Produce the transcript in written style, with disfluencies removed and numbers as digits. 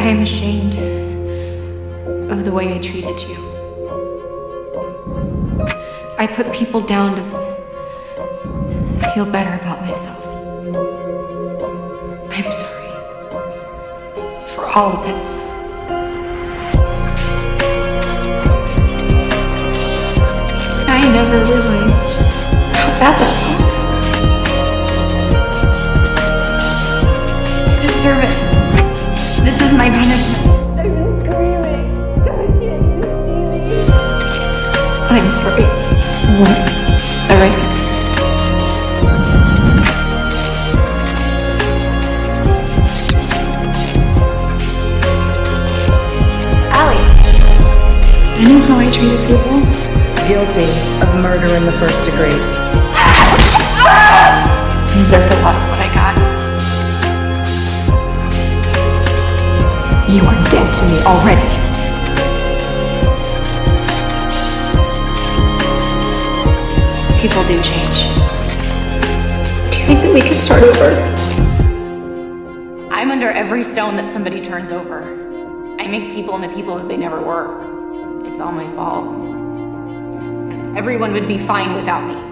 am ashamed of the way I treated you. I put people down to feel better about myself. I'm sorry for all of it. I never realized how bad that felt. I deserve it. This is my punishment. I'm screaming. God, can't you see me? I'm sorry. What? Everything. Allie. I know how I treated people. Guilty of murder in the first degree. I deserved a lot of what I got. You are dead to me already. People do change. Do you think that we could start over? I'm under every stone that somebody turns over. I make people into people that they never were. It's all my fault. Everyone would be fine without me.